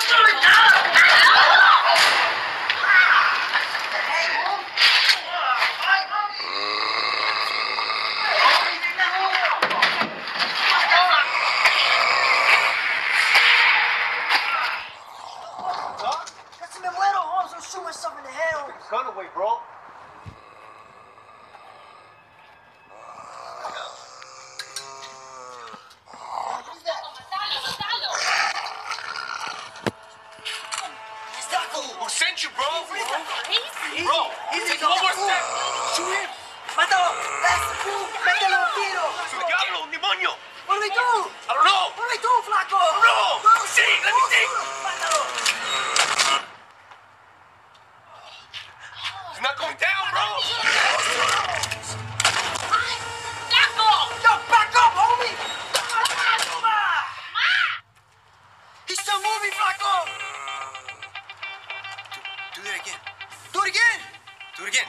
Shoot myself in the head. Take his gun away, bro. Who sent you, bro? Easy. Bro, take one more step. Shoot him. Mátalo. That's the fool. Mételo un tiro. Su diablo, un demonio. What do we do? I don't know. What do we do, flaco? No. See, let me think. Mátalo. He's not going down, bro. Yo, back up, homie. He's still moving, flaco. Do that again. Do it again. Do it again.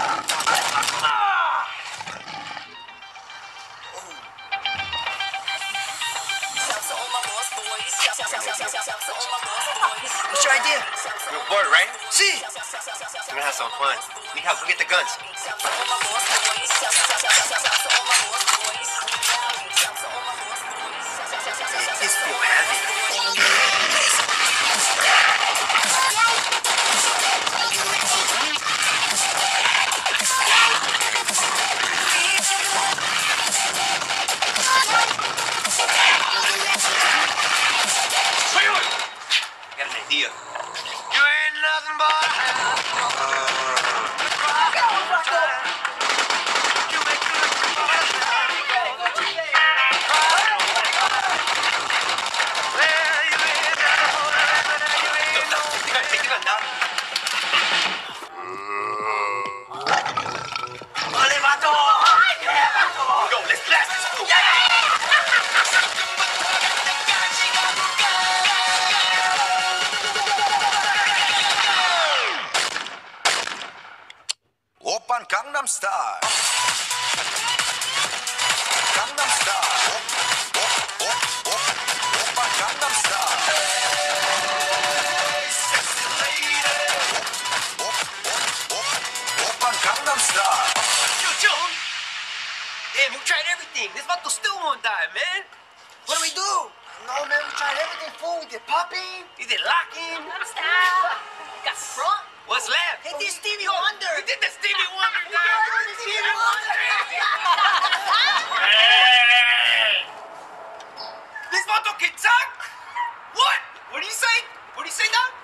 What's your idea? You're bored, right? See. We're gonna have some fun. Need help? Go get the guns. This feel heavy. I got an idea. You ain't nothing but Oppan Gangnam Style. Gangnam Style. Oppan Gangnam Style. Sexy lady. Oppan Gangnam Style. Yo, Joe. Damn, you tried everything. This vato still won't die, man. What do we do? No, man, we tried everything, fool. We did popping. You did locking. Got front. What's left? Hey, this Stevie Wonder. You did the Stevie Wonder, Yeah, guy. this Stevie Wonder. Hey! This vato can talk? What? What do you say? What do you say now?